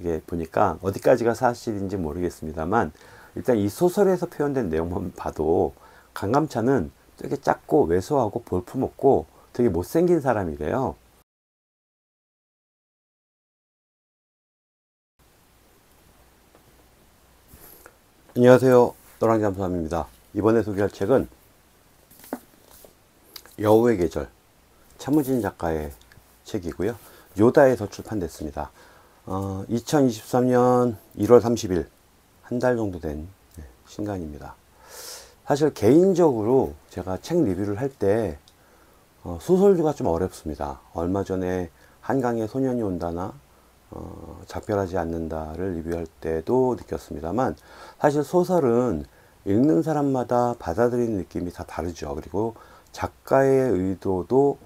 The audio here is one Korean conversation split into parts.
이게 보니까 어디까지가 사실인지 모르겠습니다만, 일단 이 소설에서 표현된 내용만 봐도 강감찬은 되게 작고 왜소하고 볼품없고 되게 못생긴 사람이래요. 안녕하세요, 노랑잠수함입니다. 이번에 소개할 책은 여우의 계절, 차무진 작가의 책이고요. 요다에서 출판됐습니다. 2023년 1월 30일, 한 달 정도 된 신간입니다. 사실 개인적으로 제가 책 리뷰를 할 때 소설주가 좀 어렵습니다. 얼마 전에 한강에 소년이 온다나 작별하지 않는다를 리뷰할 때도 느꼈습니다만, 사실 소설은 읽는 사람마다 받아들이는 느낌이 다 다르죠. 그리고 작가의 의도도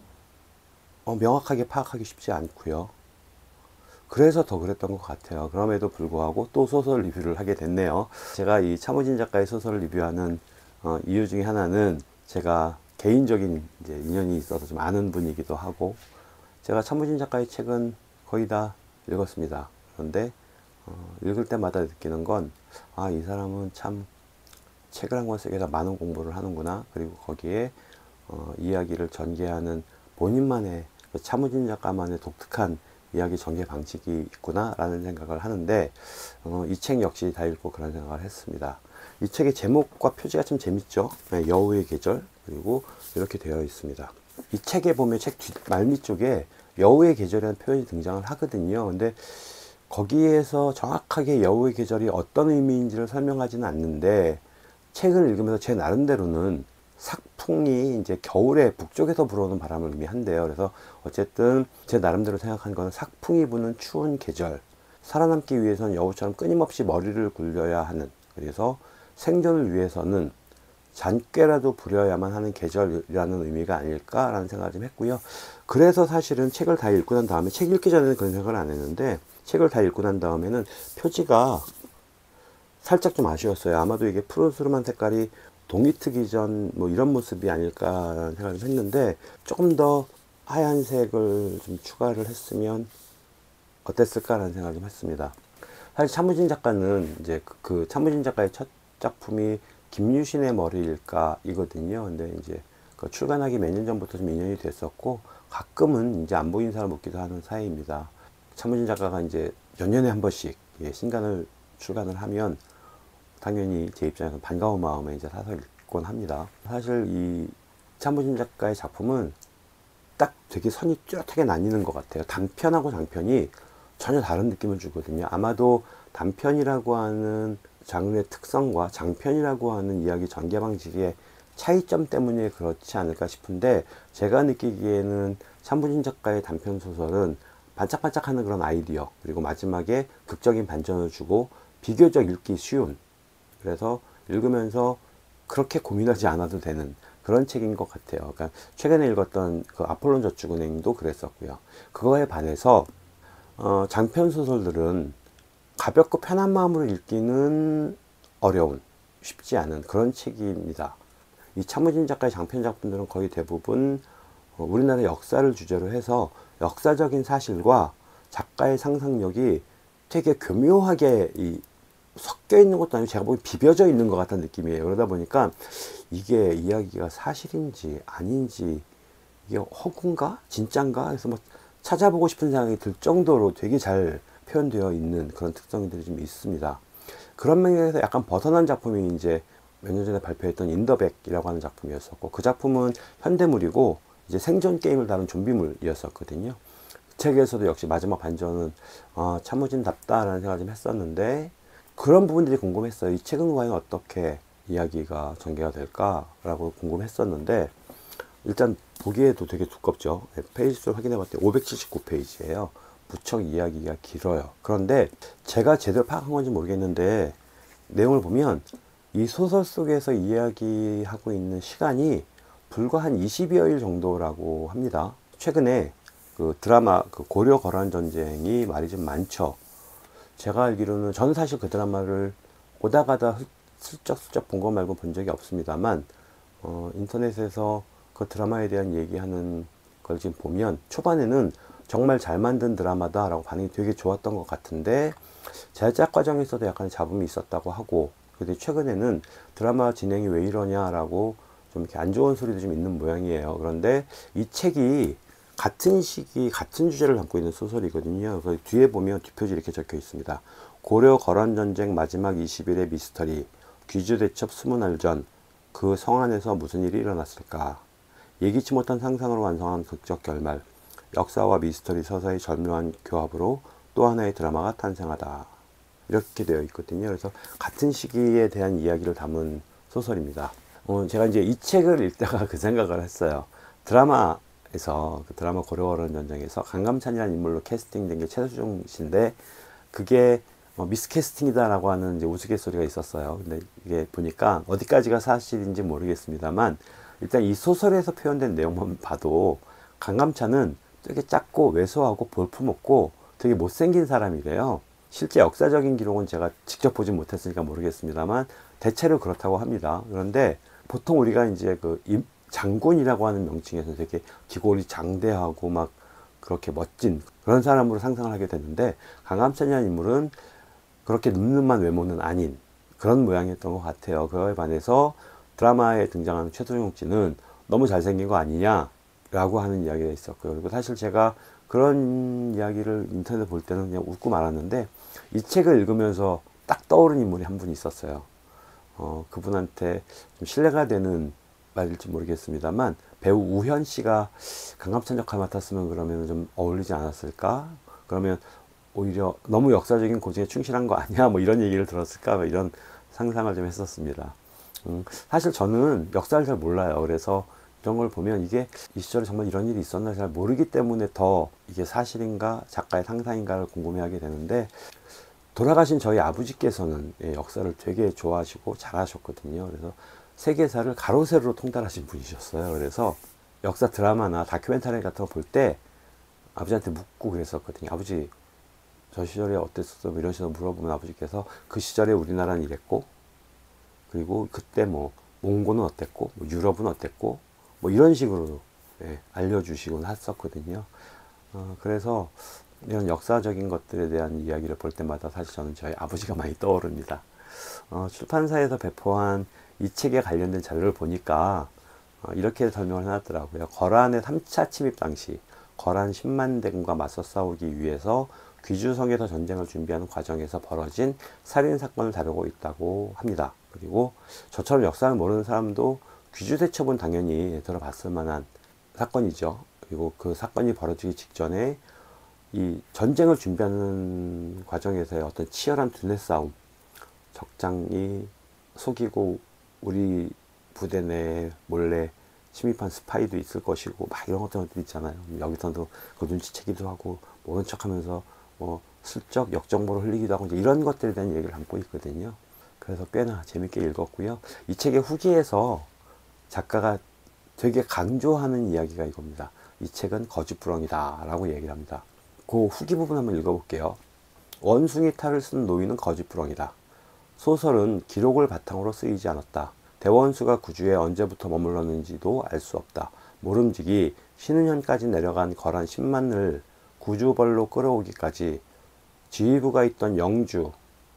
명확하게 파악하기 쉽지 않고요. 그래서 더 그랬던 것 같아요. 그럼에도 불구하고 또 소설 리뷰를 하게 됐네요. 제가 이 차무진 작가의 소설을 리뷰하는 이유 중에 하나는 제가 개인적인 이제 인연이 있어서 좀 아는 분이기도 하고, 제가 차무진 작가의 책은 거의 다 읽었습니다. 그런데 읽을 때마다 느끼는 건, 이 사람은 참 책을 한 권 쓰기에다 많은 공부를 하는구나. 그리고 거기에 이야기를 전개하는 본인만의, 차무진 작가만의 독특한 이야기 전개 방식이 있구나 라는 생각을 하는데, 이 책 역시 다 읽고 그런 생각을 했습니다. 이 책의 제목과 표지가 참 재밌죠. 네, 여우의 계절, 그리고 이렇게 되어 있습니다. 이 책에 보면 책 말미 쪽에 여우의 계절이라는 표현이 등장을 하거든요. 근데 거기에서 정확하게 여우의 계절이 어떤 의미인지를 설명하지는 않는데, 책을 읽으면서 제 나름대로는 삭풍이 이제 겨울에 북쪽에서 불어오는 바람을 의미한대요. 그래서 어쨌든 제 나름대로 생각한 거는 삭풍이 부는 추운 계절, 살아남기 위해서는 여우처럼 끊임없이 머리를 굴려야 하는, 그래서 생존을 위해서는 잔꾀라도 부려야만 하는 계절이라는 의미가 아닐까라는 생각을 좀 했고요. 그래서 사실은 책을 다 읽고 난 다음에, 책 읽기 전에는 그런 생각을 안 했는데, 책을 다 읽고 난 다음에는 표지가 살짝 좀 아쉬웠어요. 아마도 이게 푸르스름한 색깔이 동이 트기 전 뭐 이런 모습이 아닐까라는 생각을 좀 했는데, 조금 더 하얀색을 좀 추가를 했으면 어땠을까라는 생각을 좀 했습니다. 사실 차무진 작가는 이제 그 차무진 작가의 첫 작품이 김유신의 머리일까 이거든요. 근데 이제 그 출간하기 몇 년 전부터 좀 인연이 됐었고, 가끔은 이제 안 보이는 사람 묻기도 하는 사이입니다. 차무진 작가가 이제 몇 년에 한 번씩 신간을 출간을 하면 당연히 제 입장에서 반가운 마음에 이제 사서 읽곤 합니다. 사실 이 차무진 작가의 작품은 딱 되게 선이 뚜렷하게 나뉘는 것 같아요. 단편하고 장편이 전혀 다른 느낌을 주거든요. 아마도 단편이라고 하는 장르의 특성과 장편이라고 하는 이야기 전개 방식의 차이점 때문에 그렇지 않을까 싶은데, 제가 느끼기에는 차무진 작가의 단편 소설은 반짝반짝하는 그런 아이디어, 그리고 마지막에 극적인 반전을 주고 비교적 읽기 쉬운, 그래서 읽으면서 그렇게 고민하지 않아도 되는 그런 책인 것 같아요. 그러니까 최근에 읽었던 그 아폴론 저축은행도 그랬었고요. 그거에 반해서 장편 소설들은 가볍고 편한 마음으로 읽기는 어려운, 쉽지 않은 그런 책입니다. 이 차무진 작가의 장편 작품들은 거의 대부분 우리나라 역사를 주제로 해서 역사적인 사실과 작가의 상상력이 되게 교묘하게 섞여 있는 것도 아니고 제가 보기엔 비벼져 있는 것 같은 느낌이에요. 그러다 보니까 이게 이야기가 사실인지 아닌지, 이게 허구인가 진짠가 해서 막 찾아보고 싶은 생각이 들 정도로 되게 잘 표현되어 있는 그런 특성들이 좀 있습니다. 그런 면에서 약간 벗어난 작품이 이제 몇 년 전에 발표했던 인더백이라고 하는 작품이었었고, 그 작품은 현대물이고 이제 생존 게임을 다룬 좀비물이었었거든요. 그 책에서도 역시 마지막 반전은 차무진답다라는 생각을 좀 했었는데, 그런 부분들이 궁금했어요. 이 책은 과연 어떻게 이야기가 전개가 될까라고 궁금했었는데, 일단 보기에도 되게 두껍죠. 페이지 수 확인해 봤더니 579페이지예요. 무척 이야기가 길어요. 그런데 제가 제대로 파악한 건지 모르겠는데, 내용을 보면 이 소설 속에서 이야기하고 있는 시간이 불과 한 20여일 정도라고 합니다. 최근에 그 드라마 그 고려 거란 전쟁이 말이 좀 많죠. 제가 알기로는, 저는 사실 그 드라마를 오다 가다 슬쩍슬쩍 본 거 말고 본 적이 없습니다만, 인터넷에서 그 드라마에 대한 얘기하는 걸 지금 보면 초반에는 정말 잘 만든 드라마다 라고 반응이 되게 좋았던 것 같은데, 제작 과정에서도 약간의 잡음이 있었다고 하고, 근데 최근에는 드라마 진행이 왜 이러냐 라고 좀 이렇게 안 좋은 소리도 좀 있는 모양이에요. 그런데 이 책이 같은 시기 같은 주제를 담고 있는 소설이거든요. 그래서 뒤에 보면 뒷표지 이렇게 적혀 있습니다. 고려 거란전쟁 마지막 20일의 미스터리, 귀주 대첩 20날 전 그 성안에서 무슨 일이 일어났을까. 예기치 못한 상상으로 완성한 극적 결말, 역사와 미스터리 서사의 절묘한 교합으로 또 하나의 드라마가 탄생하다. 이렇게 되어 있거든요. 그래서 같은 시기에 대한 이야기를 담은 소설입니다. 제가 이제 이 책을 읽다가 그 생각을 했어요. 드라마에서, 그 드라마 고려거란 전쟁에서 강감찬이라는 인물로 캐스팅된 게 최수종 씨인데, 그게 미스캐스팅이다라고 하는 이제 우스갯소리가 있었어요. 근데 이게 보니까 어디까지가 사실인지 모르겠습니다만, 일단 이 소설에서 표현된 내용만 봐도 강감찬은 되게 작고 왜소하고 볼품없고 되게 못생긴 사람이래요. 실제 역사적인 기록은 제가 직접 보진 못했으니까 모르겠습니다만 대체로 그렇다고 합니다. 그런데 보통 우리가 이제 그 장군이라고 하는 명칭에서 되게 기골이 장대하고 막 그렇게 멋진 그런 사람으로 상상을 하게 되는데, 강감찬이라는 인물은 그렇게 늠름한 외모는 아닌 그런 모양이었던 것 같아요. 그거에 반해서 드라마에 등장하는 최수종 씨는 너무 잘생긴 거 아니냐라고 하는 이야기가 있었고요. 그리고 사실 제가 그런 이야기를 인터넷에 볼 때는 그냥 웃고 말았는데, 이 책을 읽으면서 딱 떠오른 인물이 한 분 있었어요. 그분한테 좀 신뢰가 되는 말일지 모르겠습니다만, 배우 우현 씨가 강감찬 역할 맡았으면 그러면 좀 어울리지 않았을까? 그러면 오히려 너무 역사적인 고증에 충실한 거 아니야? 뭐 이런 얘기를 들었을까? 뭐 이런 상상을 좀 했었습니다. 사실 저는 역사를 잘 몰라요. 그래서 이런 걸 보면 이게 이 시절에 정말 이런 일이 있었나 잘 모르기 때문에 더 이게 사실인가 작가의 상상인가를 궁금해하게 되는데, 돌아가신 저희 아버지께서는 역사를 되게 좋아하시고 잘하셨거든요. 그래서 세계사를 가로 세로로 통달하신 분이셨어요. 그래서 역사 드라마나 다큐멘터리 같은 거 볼 때 아버지한테 묻고 그랬었거든요. 아버지, 저 시절에 어땠었어? 뭐 이런 식으로 물어보면 아버지께서 그 시절에 우리나라는 이랬고, 그리고 그때 뭐 몽고는 어땠고, 뭐 유럽은 어땠고, 뭐 이런 식으로 알려주시곤 했었거든요. 그래서 이런 역사적인 것들에 대한 이야기를 볼 때마다 사실 저는 저희 아버지가 많이 떠오릅니다. 출판사에서 배포한 이 책에 관련된 자료를 보니까 이렇게 설명을 해놨더라고요. 거란의 3차 침입 당시 거란 10만 대군과 맞서 싸우기 위해서 귀주성에서 전쟁을 준비하는 과정에서 벌어진 살인사건을 다루고 있다고 합니다. 그리고 저처럼 역사를 모르는 사람도 귀주대첩은 당연히 들어봤을 만한 사건이죠. 그리고 그 사건이 벌어지기 직전에 이 전쟁을 준비하는 과정에서의 어떤 치열한 두뇌 싸움, 적장이 속이고 우리 부대 내에 몰래 침입한 스파이도 있을 것이고 막 이런 것들 있잖아요. 여기서도 그 눈치채기도 하고 모른 척하면서 뭐 슬쩍 역정보를 흘리기도 하고 이제 이런 것들에 대한 얘기를 담고 있거든요. 그래서 꽤나 재밌게 읽었고요. 이 책의 후기에서 작가가 되게 강조하는 이야기가 이겁니다. 이 책은 거짓부렁이다 라고 얘기를 합니다. 그 후기 부분 한번 읽어볼게요. 원숭이 탈을 쓴 노인은 거짓부렁이다. 소설은 기록을 바탕으로 쓰이지 않았다. 대원수가 구주에 언제부터 머물렀는지도 알 수 없다. 모름지기 신은현까지 내려간 거란 10만을 구주벌로 끌어오기까지 지휘부가 있던 영주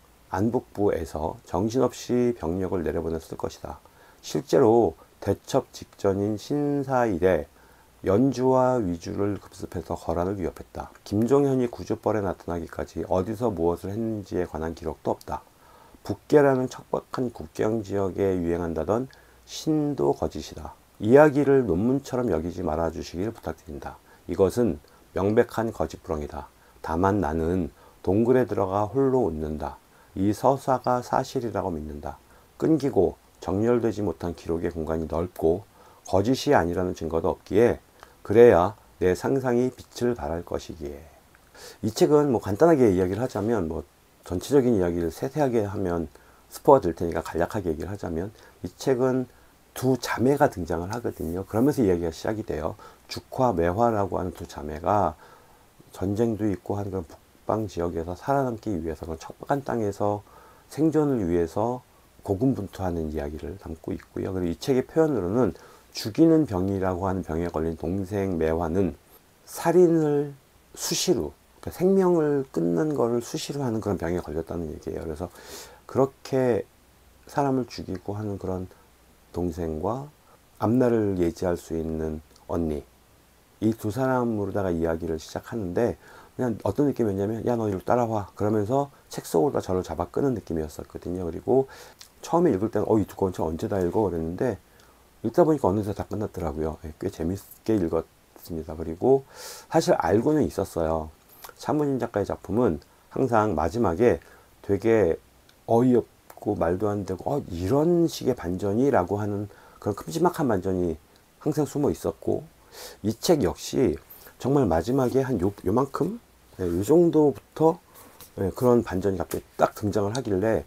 안북부에서 정신없이 병력을 내려보냈을 것이다. 실제로 대첩 직전인 신사일에 연주와 위주를 급습해서 거란을 위협했다. 김종현이 구주벌에 나타나기까지 어디서 무엇을 했는지에 관한 기록도 없다. 북계라는 척박한 국경지역에 유행한다던 신도 거짓이다. 이야기를 논문처럼 여기지 말아주시길 부탁드린다. 이것은 명백한 거짓부렁이다. 다만 나는 동굴에 들어가 홀로 웃는다. 이 서사가 사실이라고 믿는다. 끊기고 정렬되지 못한 기록의 공간이 넓고 거짓이 아니라는 증거도 없기에 그래야 내 상상이 빛을 발할 것이기에. 이 책은 뭐 간단하게 이야기를 하자면 뭐 전체적인 이야기를 세세하게 하면 스포가 될 테니까 간략하게 얘기를 하자면, 이 책은 두 자매가 등장을 하거든요. 그러면서 이야기가 시작이 돼요. 죽화, 매화라고 하는 두 자매가 전쟁도 있고 하는 그런 북방 지역에서 살아남기 위해서 그런 척박한 땅에서 생존을 위해서 고군분투하는 이야기를 담고 있고요. 그리고 이 책의 표현으로는 죽이는 병이라고 하는 병에 걸린 동생 매화는 살인을 수시로, 그러니까 생명을 끊는 거를 수시로 하는 그런 병에 걸렸다는 얘기예요. 그래서 그렇게 사람을 죽이고 하는 그런 동생과 앞날을 예지할 수 있는 언니, 이 두 사람으로다가 이야기를 시작하는데, 그냥 어떤 느낌이었냐면, 야, 너 이리로 따라와. 그러면서 책 속으로다 저를 잡아 끄는 느낌이었었거든요. 그리고 처음에 읽을 때는, 이 두꺼운 책 언제 다 읽어? 그랬는데, 읽다 보니까 어느새 다 끝났더라고요. 꽤 재밌게 읽었습니다. 그리고 사실 알고는 있었어요. 차무진 작가의 작품은 항상 마지막에 되게 어이없고 말도 안 되고, 이런 식의 반전이? 라고 하는 그런 큼지막한 반전이 항상 숨어 있었고, 이 책 역시 정말 마지막에 한 요만큼? 요 정도부터 그런 반전이 갑자기 딱 등장을 하길래,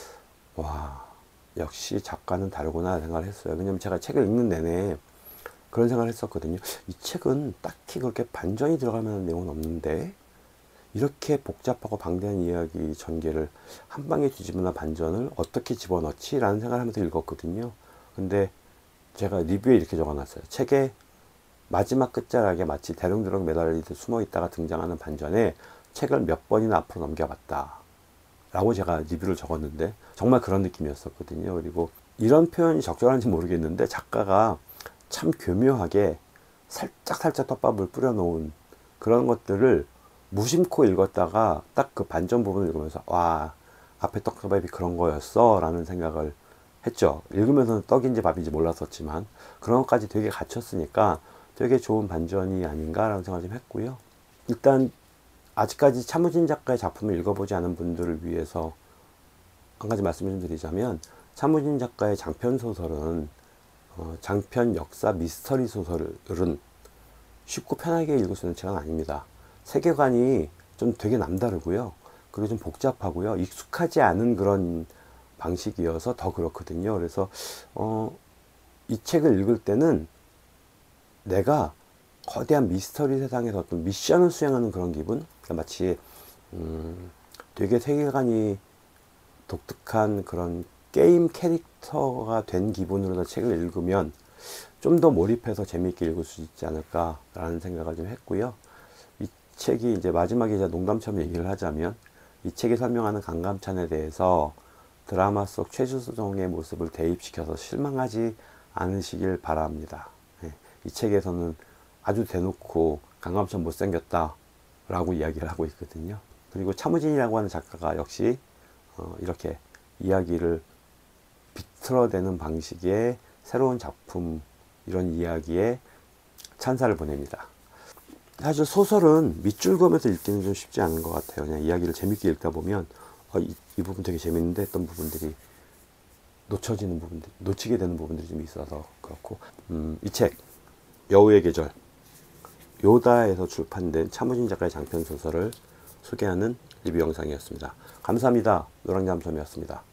와, 역시 작가는 다르구나 생각을 했어요. 왜냐면 제가 책을 읽는 내내 그런 생각을 했었거든요. 이 책은 딱히 그렇게 반전이 들어갈 만한 내용은 없는데, 이렇게 복잡하고 방대한 이야기 전개를 한 방에 뒤집어놓은 반전을 어떻게 집어넣지? 라는 생각을 하면서 읽었거든요. 근데 제가 리뷰에 이렇게 적어놨어요. 책의 마지막 끝자락에 마치 대롱대롱 매달리듯 숨어있다가 등장하는 반전에 책을 몇 번이나 앞으로 넘겨봤다 라고 제가 리뷰를 적었는데, 정말 그런 느낌이었었거든요. 그리고 이런 표현이 적절한지 모르겠는데, 작가가 참 교묘하게 살짝 떡밥을 뿌려놓은 그런 것들을 무심코 읽었다가 딱 그 반전 부분을 읽으면서, 와, 앞에 떡밥이 그런 거였어 라는 생각을 했죠. 읽으면서는 떡인지 밥인지 몰랐었지만 그런 것까지 되게 갖췄으니까 되게 좋은 반전이 아닌가라는 생각을 좀 했고요. 일단 아직까지 차무진 작가의 작품을 읽어보지 않은 분들을 위해서 한 가지 말씀을 좀 드리자면, 차무진 작가의 장편 소설은 장편 역사 미스터리 소설은 쉽고 편하게 읽을 수 있는 책은 아닙니다. 세계관이 좀 되게 남다르고요. 그리고 좀 복잡하고요. 익숙하지 않은 그런 방식이어서 더 그렇거든요. 그래서 이 책을 읽을 때는 내가 거대한 미스터리 세상에서 어떤 미션을 수행하는 그런 기분? 그러니까 마치 되게 세계관이 독특한 그런 게임 캐릭터가 된 기분으로 책을 읽으면 좀 더 몰입해서 재미있게 읽을 수 있지 않을까라는 생각을 좀 했고요. 이 책이 이제 마지막에 이제 농담처럼 얘기를 하자면, 이 책이 설명하는 강감찬에 대해서 드라마 속 최주성의 모습을 대입시켜서 실망하지 않으시길 바랍니다. 이 책에서는 아주 대놓고 강감찬 못생겼다 라고 이야기를 하고 있거든요. 그리고 차무진이라고 하는 작가가 역시 이렇게 이야기를 비틀어대는 방식의 새로운 작품, 이런 이야기에 찬사를 보냅니다. 사실 소설은 밑줄 그으면서 읽기는 좀 쉽지 않은 것 같아요. 그냥 이야기를 재밌게 읽다 보면 이 부분 되게 재밌는데 했던 부분들이 놓치게 되는 부분들이 좀 있어서 그렇고, 이 책 여우의 계절, 요다에서 출판된 차무진 작가의 장편 소설을 소개하는 리뷰 영상이었습니다. 감사합니다. 노랑잠섬이었습니다.